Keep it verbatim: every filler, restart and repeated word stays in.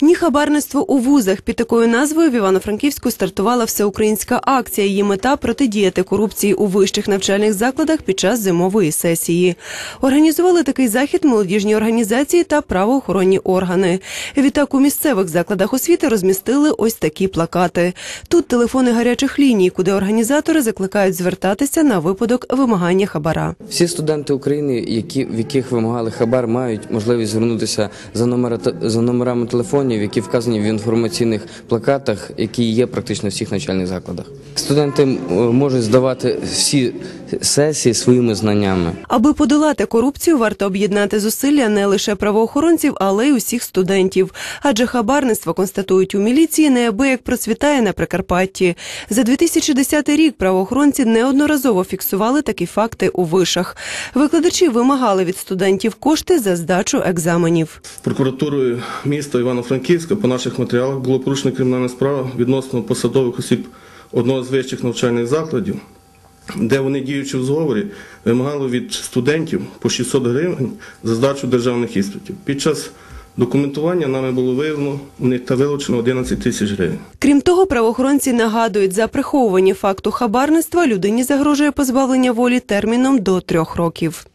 Ні хабарництво у вузах. Під такою назвою в Івано-Франківську стартувала всеукраїнська акція. Її мета – протидіяти корупції у вищих навчальних закладах під час зимової сесії. Організували такий захід молодіжні організації та правоохоронні органи. Відтак у місцевих закладах освіти розмістили ось такі плакати. Тут телефони гарячих ліній, куди організатори закликають звертатися на випадок вимагання хабара. Всі студенти України, які, в яких вимагали хабар, мають можливість звернутися за, номера, за номерами телефонів, які вказані в інформаційних плакатах, які є практично в всіх навчальних закладах. Студенти можуть здавати всі сесії своїми знаннями. Аби подолати корупцію, варто об'єднати зусилля не лише правоохоронців, але й усіх студентів. Адже хабарництво, констатують у міліції, неабияк процвітає на Прикарпатті. За дві тисячі десятий рік правоохоронці неодноразово фіксували такі факти у вишах. Викладачі вимагали від студентів кошти за здачу екзаменів. Прокуратурою міста Івано-Франківська по наших матеріалах було порушена кримінальна справа відносно посадових осіб одного з вищих навчальних закладів, де вони, діючи в зговорі, вимагали від студентів по шістсот гривень за здачу державних іспитів. Під час документування нами було виявлено у них та вилучено одинадцять тисяч гривень. Крім того, правоохоронці нагадують, за приховування факту хабарництва людині загрожує позбавлення волі терміном до трьох років.